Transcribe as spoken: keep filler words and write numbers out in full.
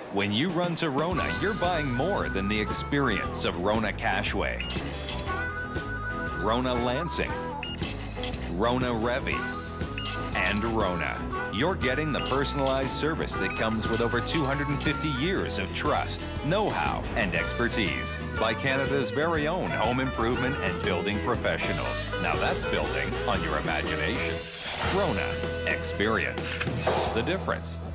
When you run to Rona, you're buying more than the experience of Rona Cashway, Rona Lansing, Rona Revy, and Rona. You're getting the personalized service that comes with over two hundred fifty years of trust, know-how, and expertise by Canada's very own home improvement and building professionals. Now that's building on your imagination. Rona. Experience the difference.